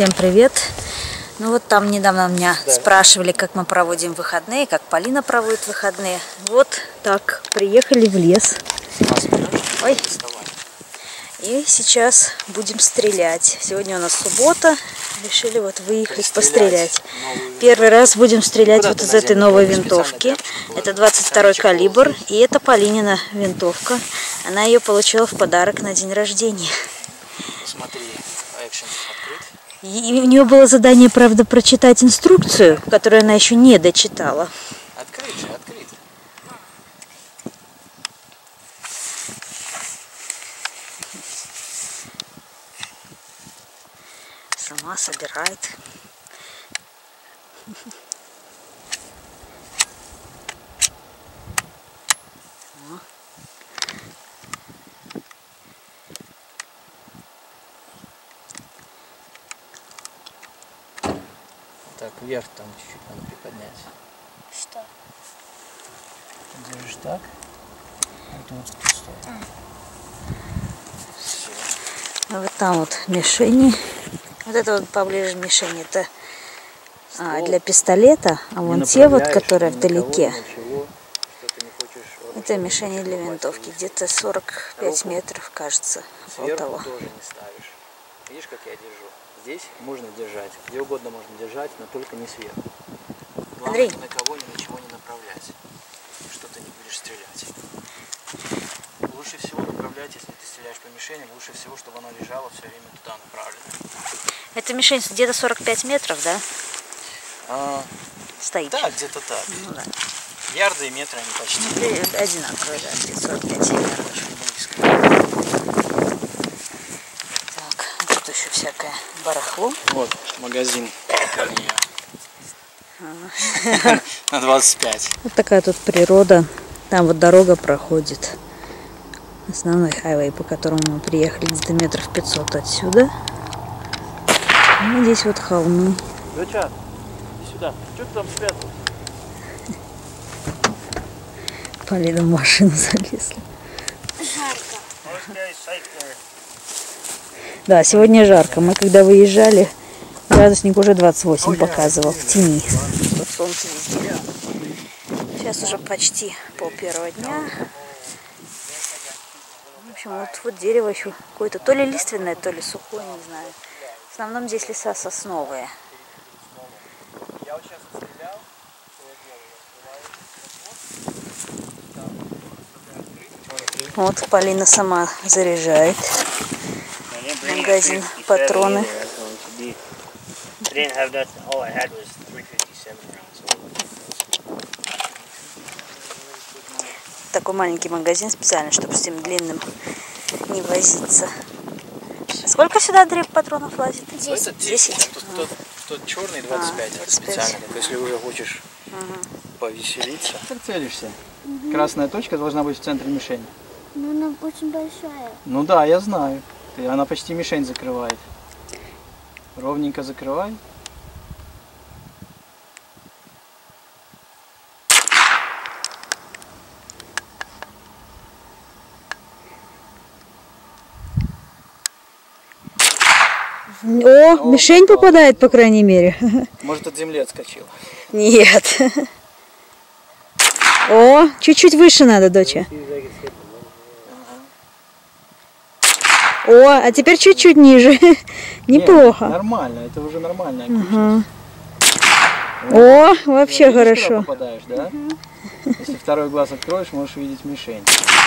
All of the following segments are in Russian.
Всем привет! Ну вот там недавно меня спрашивали, как мы проводим выходные, как Полина проводит выходные. Вот так, приехали в лес. Ой. И сейчас будем стрелять. Сегодня у нас суббота. Решили вот выехать пострелять. Первый раз будем стрелять вот из этой новой винтовки. Это 22-й калибр. И это Полинина винтовка. Она ее получила в подарок на день рождения. Смотри, экшен открыт. И у нее было задание, правда, прочитать инструкцию, которую она еще не дочитала. Открыт же, открыт. Сама собирает. Так, вверх там чуть-чуть надо приподнять. Что? Держишь так. Это вот пустой. Все. А вот там вот мишени. Вот это вот поближе мишень. Это для пистолета. А вон те вот, которые вдалеке. Это мишени для винтовки. Где-то 45 метров, кажется. Вот того. Тоже не ставишь. Видишь, как я держу? Здесь можно держать. Где угодно можно держать, но только не сверху. Главное, ни на кого, ни на чего не направлять. Что ты не будешь стрелять. Лучше всего направлять, если ты стреляешь по мишени, лучше всего, чтобы она лежала все время туда направлена. Эта мишень где-то 45 метров, да? Стоит. Да, где-то так. Ну, да. Ярды и метры они почти. Одинаковые, да, 45 ярдов. Очень близко. Так, тут еще всякое барахло. Вот, магазин. На 25. Вот такая тут природа. Там вот дорога проходит. Основной хайвей, по которому мы приехали, где-то метров 500 отсюда. И здесь вот холмы. Доча, иди сюда. Что ты там спрятал? Полина в машину залезла. Жарко. Да, сегодня жарко. Мы когда выезжали, градусник уже 28 показывал в тени. Тут солнце везде. Сейчас уже почти пол-первого дня. В общем, вот дерево еще какое-то то ли лиственное, то ли сухое, не знаю. В основном здесь леса сосновые. Вот Полина сама заряжает. Магазин, патроны. Такой маленький магазин специально, чтобы с этим длинным не возиться. А сколько сюда патронов влазит? 10. 10. Тот черный 25. 25. Специально. Если уже хочешь повеселиться. Как целишься? Красная точка должна быть в центре мишени. Но она очень большая. Ну да, я знаю. Она почти мишень закрывает. Ровненько закрывай. О, мишень попадает, по крайней мере. Может, от земли отскочила. Нет. О, чуть-чуть выше надо, доча. О, а теперь чуть-чуть ниже. Неплохо. Нормально, это уже нормальная Ага. О, вообще видишь, хорошо. куда попадаешь, да? Если второй глаз откроешь, можешь видеть мишень.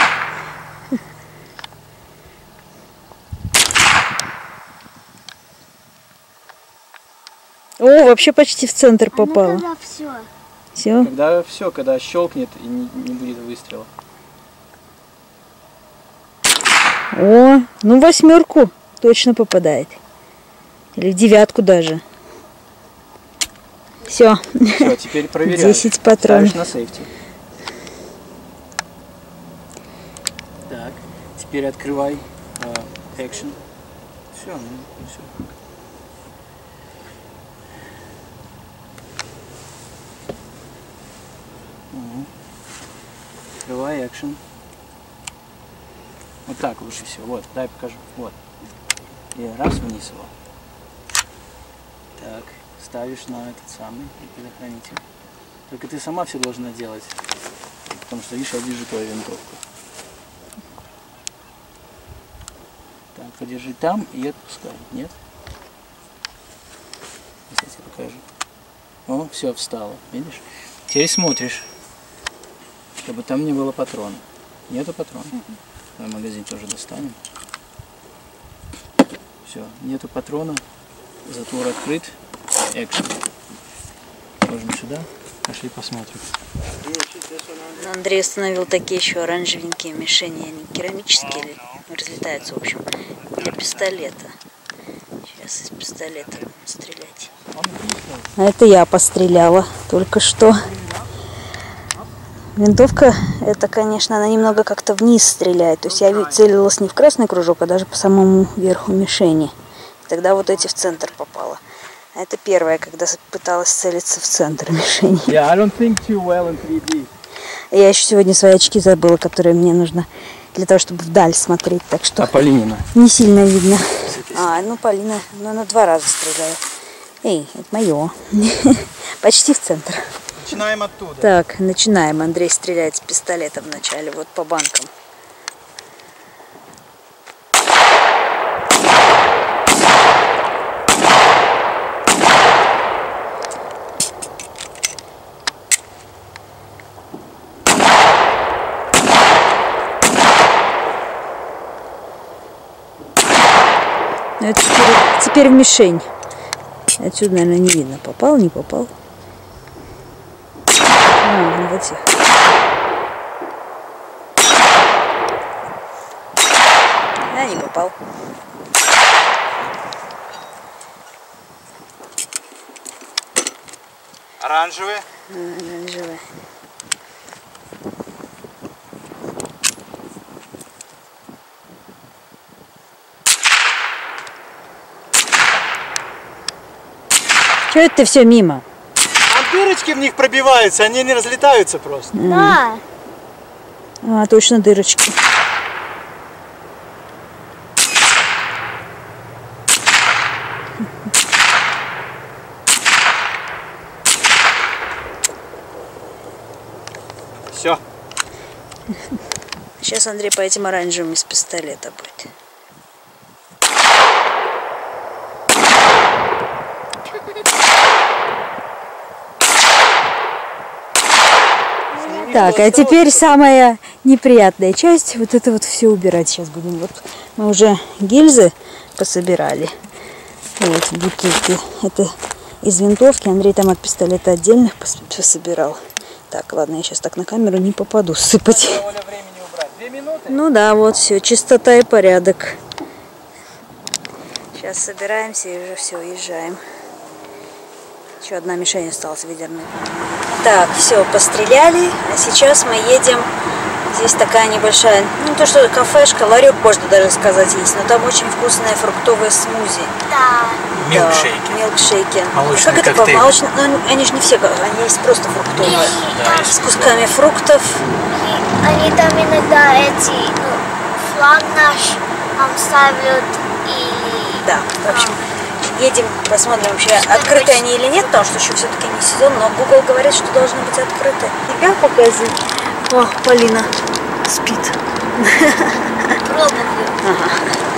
О, вообще почти в центр попало. Она когда все. Все? Когда щелкнет и не будет выстрела. О, ну 8 точно попадает. Или в 9 даже. Все. Все, теперь проверяй. 10 патронов. Ставишь на сейфти. Так, теперь открывай экшен. Все, ну все. Открывай экшен. Вот так лучше всего. Вот, дай покажу. Вот. И раз вниз его. Так, ставишь на этот самый предохранитель. Только ты сама все должна делать. Потому что, видишь, я держу твою винтовку. Так, подержи там и отпускай. Нет? Сейчас я тебе покажу. О, все, встало. Видишь? Теперь смотришь, чтобы там не было патрона. Нету патрона. Давай магазин тоже достанем. Все, нету патрона. Затвор открыт. Экшн. Можем сюда. Пошли посмотрим. Андрей установил такие еще оранжевенькие мишени. Они керамические или разлетаются, в общем, для пистолета. Сейчас из пистолета будем стрелять. А это я постреляла только что. Винтовка, это, конечно, она немного как-то вниз стреляет. То есть я целилась не в красный кружок, а даже по самому верху мишени. Тогда вот эти в центр попало. А это первое, когда пыталась целиться в центр мишени. Yeah, I don't think too well in 3D. Я еще сегодня свои очки забыла, которые мне нужно для того, чтобы вдаль смотреть. Так что Полинина? не сильно видно. Ну Полина, она 2 раза стреляет. Эй, это мое. Почти в центр. Начинаем оттуда. Так, начинаем. Андрей стреляет с пистолета вначале, вот по банкам. Это теперь в мишень. Отсюда, наверное, не видно, попал, не попал. Вот этих. Да, не попал. Оранжевые? Оранжевые. Чего это ты все мимо? А дырочки в них пробиваются, они не разлетаются просто. Да. А, точно дырочки. Все. Сейчас Андрей по этим оранжевым из пистолета будет. Так, а теперь самая неприятная часть. Вот это вот все убирать сейчас будем. Вот мы уже гильзы пособирали. Вот бутылки. Это из винтовки. Андрей там от пистолета отдельных пособирал. Так, ладно, я сейчас так на камеру не попаду сыпать. Ну да, вот все, чистота и порядок. Сейчас собираемся и уже все, уезжаем. Еще одна мишень осталась ведерная. Так, все, постреляли, а сейчас мы едем. Здесь такая небольшая, ну то что кафешка, ларек можно даже сказать есть, но там очень вкусное фруктовое смузи. Да. Милкшейки. Да, милкшейки. Молочный как коктейль. это молочный? Ну, они же не все, они есть просто фруктовые. Да, С кусками фруктов. Они там иногда эти, флаг наш ставят или... Да, в общем, едем, посмотрим вообще, открыты они или нет, потому что еще все-таки не сезон, но Google говорит, что должны быть открыты. Тебя показывай. О, Полина спит. Пробую. Ага.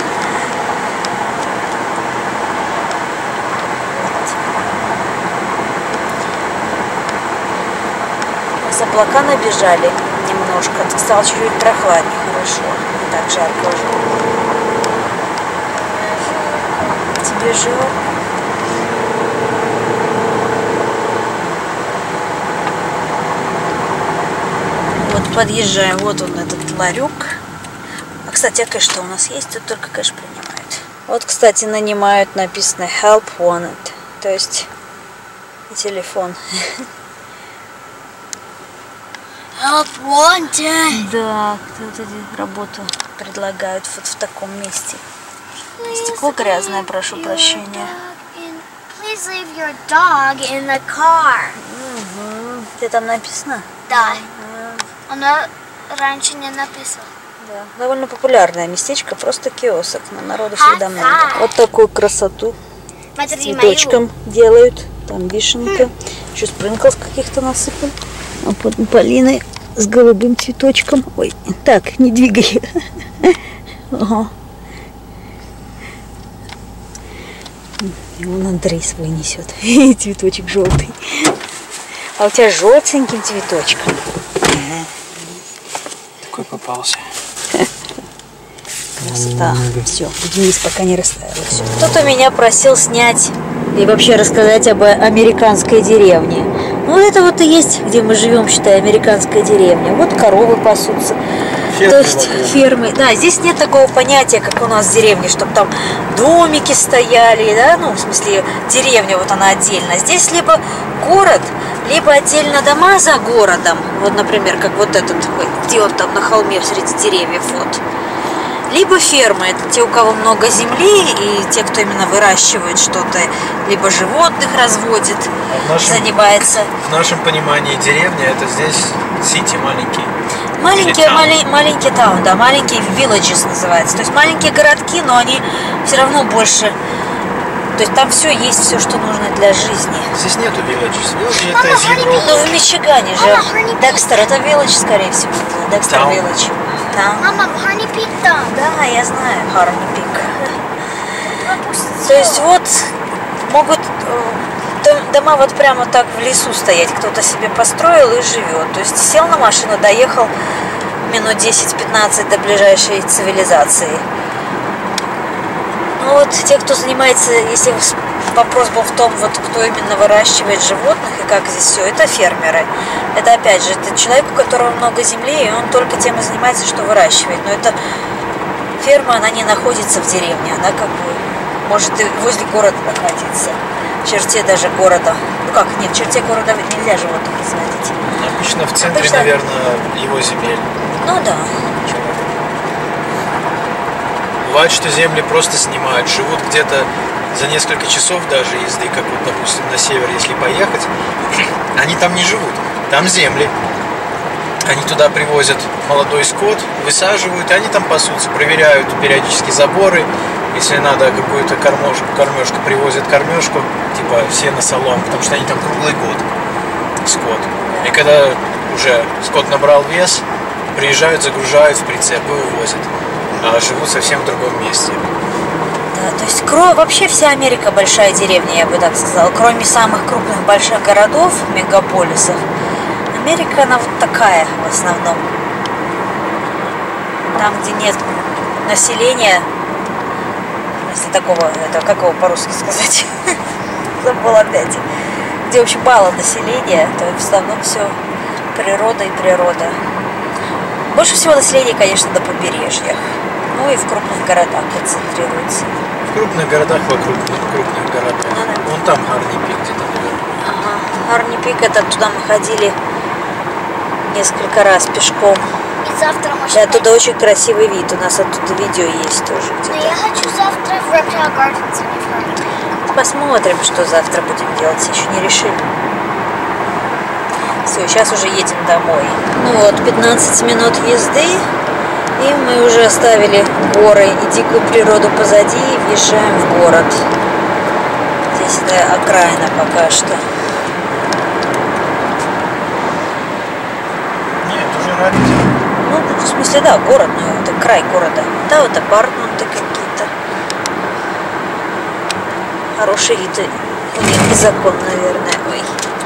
Сейчас облака набежали немножко, стало чуть-чуть прохладнее, хорошо, не так жарко уже. Тебе жарко? Вот подъезжаем, вот он этот ларек. А, кстати, а кэш-то у нас есть, тут только кэш принимают. Вот, кстати, нанимают, написано Help Wanted, то есть и телефон. Help wanted. Да, кто-то работу предлагают вот в таком месте. Стекло грязное, прошу прощения. Please leave your dog in the car. Где там написано? Да. Оно раньше не написано. Да. Довольно популярное местечко, просто киосок, но народу всегда много. Вот такую красоту цветочком делают. Там вишенка. Еще спринклс каких-то насыпал. А под Полиной с голубым цветочком. Ой, так, не двигай. Ага. И вон Андрей свой несет. Цветочек желтый. А у тебя желтеньким цветочком. Такой попался. Красота. Все, Денис пока не растаял. Кто-то меня просил снять и вообще рассказать об американской деревне. Ну, это вот и есть, где мы живем, считай, американская деревня. Вот коровы пасутся. Фермы. То есть фермы. Да, здесь нет такого понятия, как у нас в деревне, чтобы там домики стояли, да, ну, в смысле, деревня вот она отдельно. Здесь либо город, либо отдельно дома за городом. Вот, например, как вот этот, где он там на холме среди деревьев, вот. Либо фермы, это те, у кого много земли, и те, кто именно выращивает что-то, либо животных разводит, занимается. В нашем понимании деревня это здесь сити маленький. Маленький таун, да, маленькие villages называется. То есть маленькие городки, но они все равно больше. То есть там все есть, все, что нужно для жизни. Здесь нету villages. Village это из Европы. Ну, в Мичигане же. Декстер, это village, скорее всего. Декстер village. Да. Мама, Harney Peak там. Да, я знаю, Harney Peak. То есть вот могут дома вот прямо так в лесу стоять. Кто-то себе построил и живет. То есть сел на машину, доехал минут 10-15 до ближайшей цивилизации. Ну вот те, кто занимается, если вопрос был в том, вот кто именно выращивает животных и как здесь все, это фермеры. Это опять же, это человек, у которого много земли, и он только тем и занимается, что выращивает. Но это ферма, она не находится в деревне, она как бы может и возле города находиться. В черте даже города. Ну как, нет, в черте города нельзя животных разводить. Обычно в центре, наверное, его земель. Ну да. Бывает, что земли просто снимают, живут где-то за несколько часов даже езды, как вот, допустим, на север, если поехать, они там не живут, там земли. Они туда привозят молодой скот, высаживают, и они там пасутся, проверяют периодически заборы. Если надо какую-то кормежку, привозят кормежку, типа сено, солом, потому что они там круглый год, скот. И когда уже скот набрал вес, приезжают, загружают в прицеп и увозят. А живут совсем в другом месте. Да, то есть вообще вся Америка большая деревня, я бы так сказала. Кроме самых крупных больших городов, мегаполисов, Америка, она вот такая в основном. Там, где нет населения, если такого, это как его по-русски сказать, забыла опять. Где очень мало населения, то в основном все природа и природа. Больше всего населения, конечно, на побережьях. Ну и в крупных городах концентрируется. В крупных городах вокруг крупных городов. Вон там Harney Peak где-то, наверное. Ага. Harney Peak, это туда мы ходили несколько раз пешком. И завтра мы и оттуда очень красивый вид. У нас оттуда видео есть тоже где-то. Но я хочу завтра в Reptile Gardens, а не в Harney Peak. Посмотрим, что завтра будем делать. Еще не решили. Все, сейчас уже едем домой. Ну вот, 15 минут езды. И мы уже оставили горы и дикую природу позади и въезжаем в город. Здесь это окраина пока что. Нет, уже радио. Ну, в смысле, да, город, но это край города. Да, вот апартменты какие-то. Хороший вид у них и закон, наверное. Ой.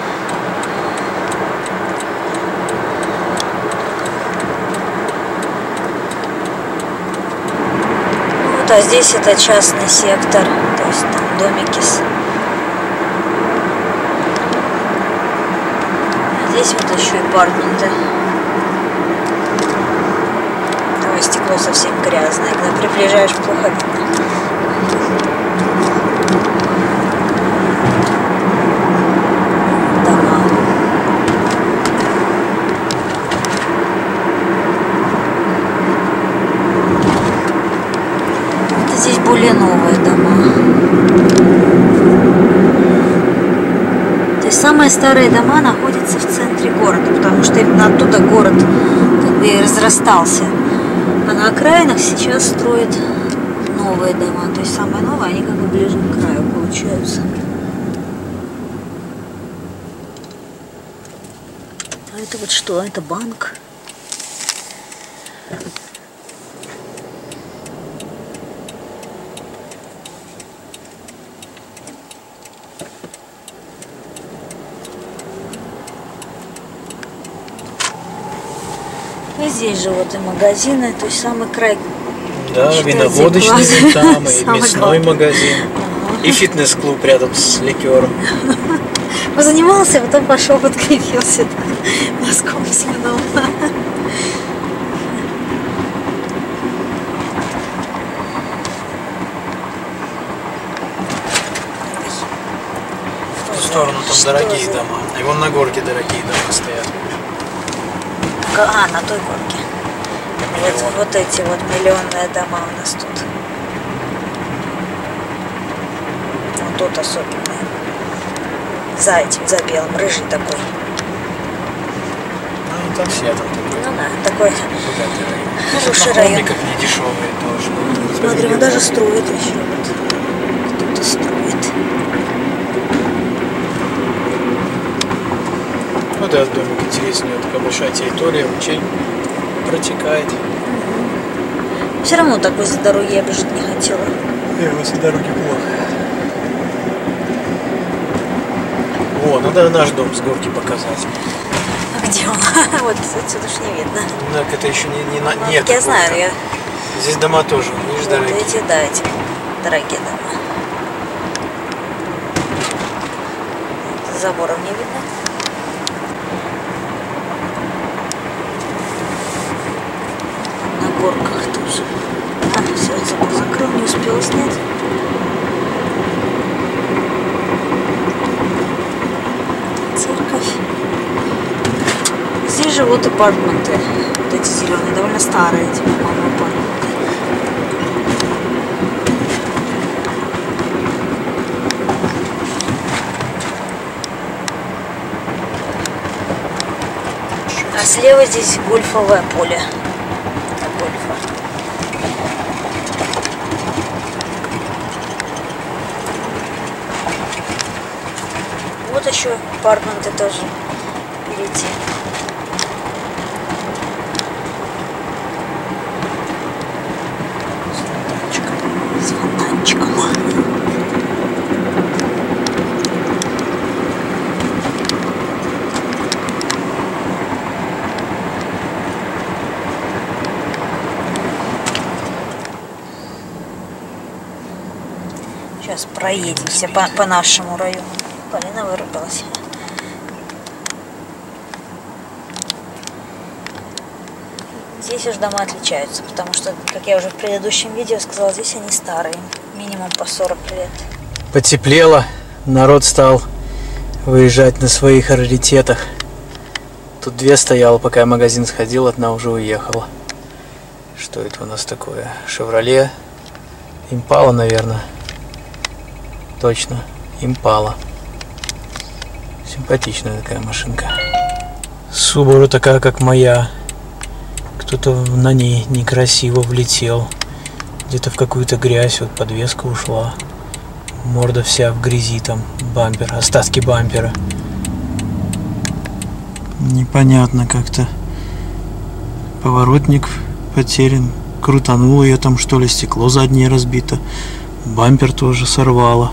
А здесь это частный сектор, то есть там домики. А здесь вот еще и апартменты. Ой, стекло совсем грязное, когда приближаешь, плохо видно. Дома. Здесь более новые дома. То есть самые старые дома находятся в центре города, потому что именно оттуда город как бы и разрастался. А на окраинах сейчас строят новые дома. То есть самые новые, они как бы ближе к краю. получаются. А это вот что? Это банк. И здесь же вот и магазины, то есть самый край. Да, виноводочный там, и мясной магазин, и фитнес-клуб рядом с ликером. Позанимался, потом пошел, подкрепился носком семенном. В ту сторону там дорогие дома, и вон на горке дорогие дома стоят. А, на той горке. Вот эти вот миллионные дома у нас тут. Вот тут особенные. За этим, за белым, рыжий такой. Ну, там все там такой. Ну да, такой хороший на район. холмиках не дешевые тоже. Смотри, он даже строит еще. Вот. Кто-то строит. Ну да, домик интереснее, такая большая территория, ручей протекает. Все равно так возле дороги я бы жить не хотела. Возле дороги плохо. О, надо наш дом с горки показать. А где он? Вот отсюда ж не видно. Так это еще не Ну, нет. я знаю, я... Здесь дома тоже, видишь, Вот дорогие. эти, да, эти дорогие дома. За забором не видно. На горках тоже. А, все, забор закрыл, не успела снять. Церковь. Здесь живут апартаменты. Вот эти зеленые, довольно старые, эти, по-моему, апартаменты. А слева здесь гольфовое поле. Для гольфа. Вот еще апартаменты тоже впереди. С фонтанчиком. Сейчас проедемся по нашему району. Полина вырубилась. Здесь уж дома отличаются, потому что, как я уже в предыдущем видео сказала, здесь они старые, минимум по 40 лет. Потеплело, народ стал выезжать на своих раритетах. Тут две стояла, пока я в магазин сходил, одна уже уехала. Что это у нас такое? Шевроле Импала, наверное. Точно, Импала. Симпатичная такая машинка. Субару такая, как моя. Кто-то на ней некрасиво влетел. Где-то в какую-то грязь, вот подвеска ушла. Морда вся в грязи, там бампер, остатки бампера. Непонятно как-то. Поворотник потерян. Крутануло ее там, что ли, стекло заднее разбито. Бампер тоже сорвало.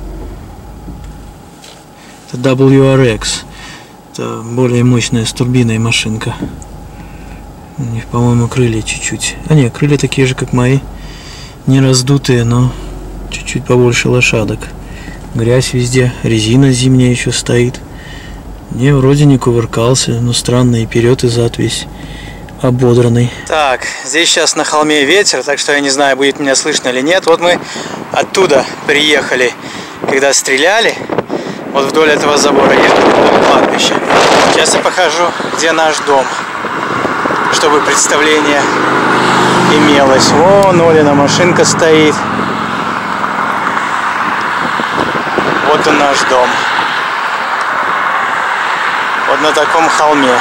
Это WRX. Это более мощная с турбиной машинка. У них, по-моему, крылья чуть-чуть. А нет, крылья такие же, как мои. Не раздутые, но чуть-чуть побольше лошадок. Грязь везде. Резина зимняя еще стоит. Не, вроде не кувыркался, но странно, и вперед, и зад весь ободранный. Так, здесь сейчас на холме ветер, так что я не знаю, будет меня слышно или нет. Вот мы оттуда приехали, когда стреляли. Вот вдоль этого забора есть кладбище. Сейчас я покажу, где наш дом, чтобы представление имелось. Вон Олина машинка стоит. Вот он наш дом. Вот на таком холме.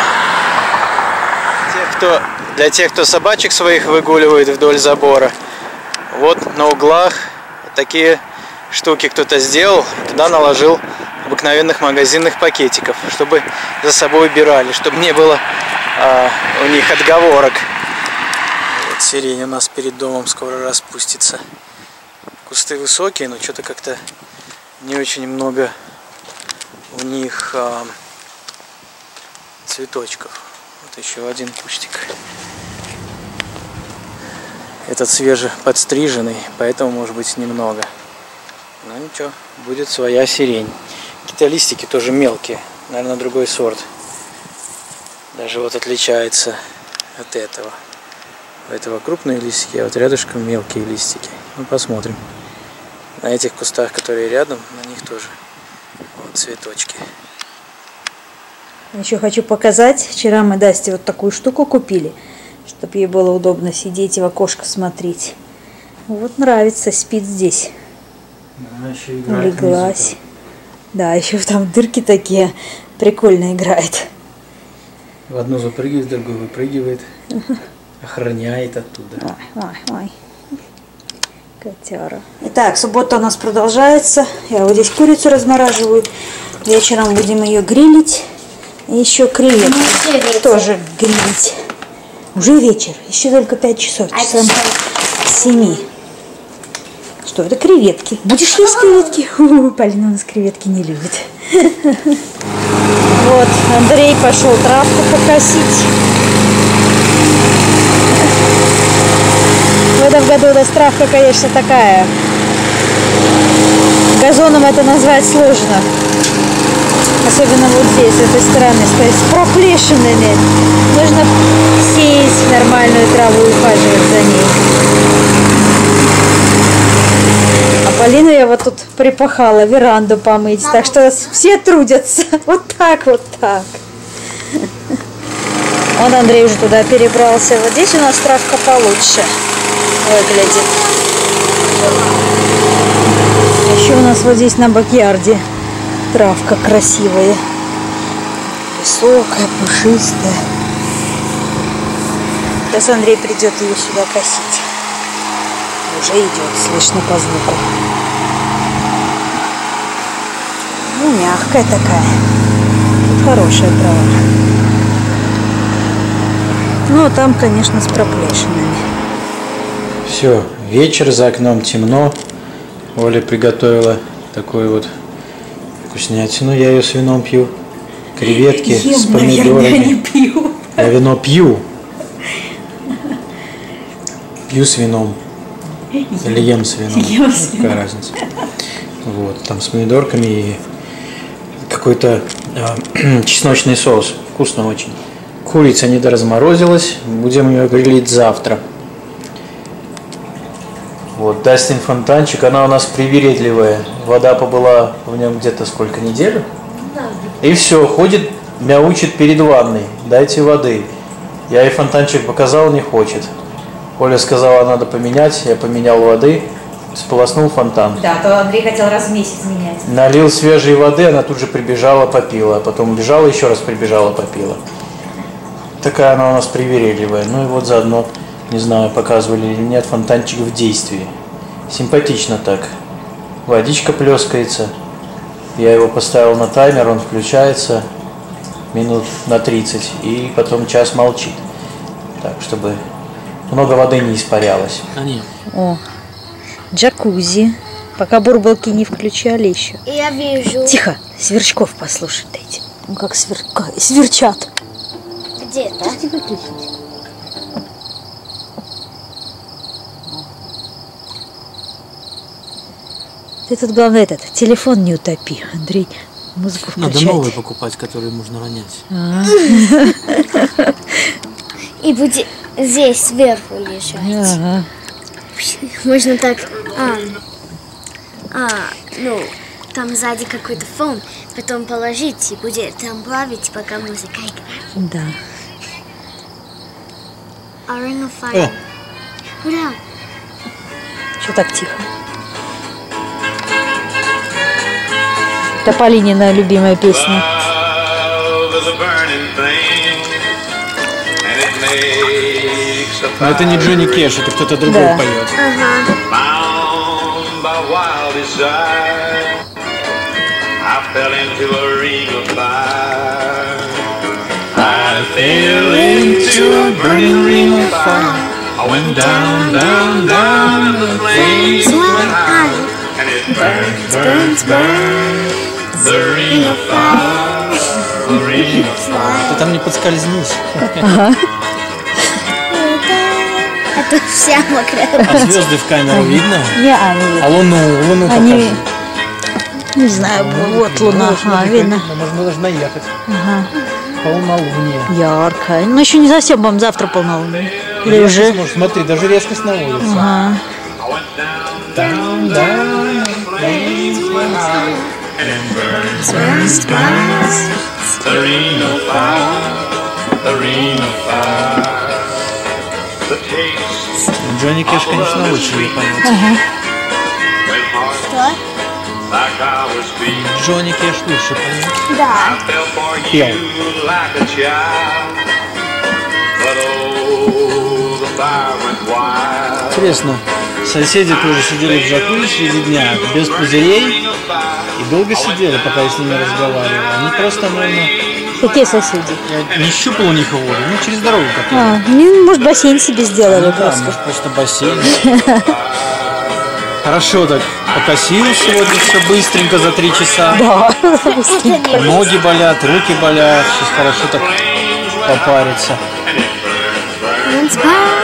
Для тех, кто собачек своих выгуливает вдоль забора, вот на углах такие штуки кто-то сделал, туда наложил обыкновенных магазинных пакетиков, чтобы за собой убирали, чтобы не было у них отговорок. Вот сирень у нас перед домом скоро распустится. Кусты высокие, но что-то как-то не очень много у них цветочков. Вот еще один кустик. Этот свеже подстриженный, поэтому может быть немного. Но ничего, будет своя сирень. Какие-то листики тоже мелкие, наверное, другой сорт. Даже вот отличается от этого. У этого крупные листики, а вот рядышком мелкие листики. Ну, посмотрим. На этих кустах, которые рядом, на них тоже вот цветочки. Еще хочу показать. Вчера мы Дасте вот такую штуку купили, чтобы ей было удобно сидеть и в окошко смотреть. Вот нравится, спит здесь. Она еще играет. Улеглась. Да, еще там дырки такие. Прикольно играет. В одну запрыгивает, в другую выпрыгивает. Охраняет оттуда. Ой. Котяра. Итак, суббота у нас продолжается. Я вот здесь курицу размораживаю. Вечером будем ее грилить. И еще креветки тоже грилить. Уже вечер. Еще только 5 часов. Часам 7. Что это? Креветки. Будешь есть креветки? Полина у нас креветки не любит. Вот, Андрей пошел травку покосить. В этом году у нас травка, конечно, такая. Газоном это назвать сложно. Особенно вот здесь, с этой стороны, с проплешинами. Нужно сеять нормальную траву и ухаживать за ней. А Полину я вот тут припахала веранду помыть. Так что все трудятся. Вот так, вот так. Вот Андрей уже туда перебрался. Вот здесь у нас травка получше выглядит. Еще у нас вот здесь на бэк-ярде травка красивая. Высокая, пушистая. Сейчас Андрей придет ее сюда косить. Уже идет, слышно по звуку. Ну, мягкая такая. Тут хорошая трава. Ну, а там, конечно, с проплешинами. Все, вечер, за окном темно. Оля приготовила такой вот вкуснятину. Я ее с вином пью. Креветки с помидорами. Я не пью. Я вино пью. Пью с вином. Или ем с вином. Какая разница. Вот, там с помидорками и какой-то чесночный соус. Вкусно очень. Курица недоразморозилась. Будем ее грилить завтра. Вот, Дастин фонтанчик, она у нас привередливая. Вода побыла в нем где-то сколько, неделю? И все, ходит, мяучит перед ванной. Дайте воды. Я ей фонтанчик показал, не хочет. Оля сказала, надо поменять. Я поменял воды, сполоснул фонтан. Да, то Андрей хотел раз в месяц менять. Налил свежей воды, она тут же прибежала, попила. А потом убежала, еще раз прибежала, попила. Такая она у нас привередливая. Ну и вот заодно, не знаю, показывали или нет, фонтанчик в действии. Симпатично так. Водичка плескается. Я его поставил на таймер, он включается минут на 30 и потом час молчит. Так, чтобы много воды не испарялось. О, джакузи. Пока бурбалки не включали еще. Я вижу. Тихо, сверчков послушать дайте. Ну как сверчат. Где-то. Ты тут, главное, телефон не утопи, Андрей. Музыку включает. Надо новый покупать, который можно ронять. И будет здесь сверху лежать. Ага. Можно так. Ну, там сзади какой-то фон, потом положить и будет там плавить, пока музыка играет. Да. A Ring of Fire. Куда? Что так тихо? Это Полинина любимая песня. Но это не Джонни Кэш, это кто-то другой поет. Ага. countryside, I fell into a ring of fire. I fell into a burning ring of fire. I went down, down, down, and the flames went high. And it burns, burns, burns, the ring of fire, the ring of fire. Ты там не подскользнись. Это вся мокрая. А звезды в камеру видно? Не, они А луну Они- покажи. не знаю, вот луна, видно. Можно даже наехать. Полнолуние. Яркая. Ну еще не совсем, по-моему, завтра полнолуние. Или уже? Может, смотри, даже резкость наводится. Ага. Down, down, flames went high. Burns, burns. The ring of fire, the ring of fire. The taste Джонни Кэш, конечно, лучше ее понять. went hard Что? like I was beat. Джонни Кэш лучше понять. Да. I fell for Пел. you like a child. But oh, the fire went wild. Интересно, соседи тоже сидели в джакузи среди дня, без пузырей, и долго сидели, пока я с ними разговаривал. Они просто, наверное, Какие соседи? я не щупал у них воду, ну через дорогу как-то. Ну, может, бассейн себе сделали Да, просто. может, просто бассейн. Хорошо так покосил сегодня все быстренько за 3 часа. Да. Ноги болят, руки болят. Сейчас хорошо так попариться. Burns, burns.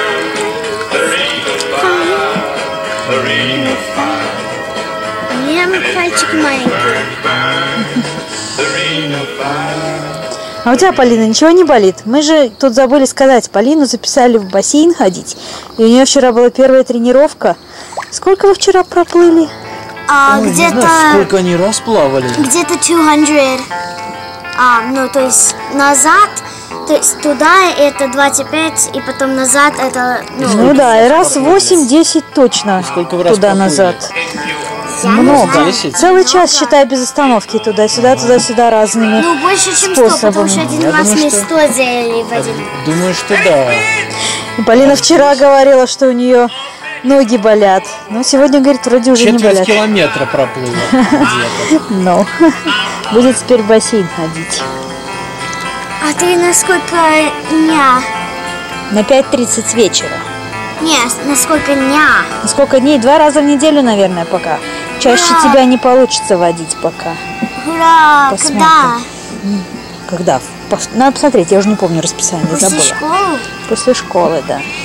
The ring of fire, У меня пальчик маленький. the ring of fire. А у тебя, Полина, ничего не болит? Мы же тут забыли сказать, Полину записали в бассейн ходить, и у нее вчера была первая тренировка. Сколько вы вчера проплыли? А Ой, не знаю, где-то сколько они раз плавали. 200. Ну, то есть назад, то есть туда это 25, и потом назад это, Ну да, и раз 8-10 точно Сколько вы раз туда-назад. я не Много. знаю. 10? Целый час, считай, без остановки туда-сюда, туда-сюда разными. Ну, больше, чем 100, потому что один Я раз думаю, мы что- 100 сделали в один. Думаю, что да. И Полина вчера говорила, что у нее ноги болят. Но сегодня, говорит, вроде уже не Четверть болят. километра проплыла где-то. Ну, будет теперь в бассейн ходить. А ты на сколько дня? На 5:30 вечера. Нет, на сколько дня? На сколько дней? 2 раза в неделю, наверное, пока. Чаще Ура! тебя не получится водить пока. Ура! Посмотрим. Когда? Когда? Надо посмотреть, я уже не помню расписание, После забыла. школы? После школы, да.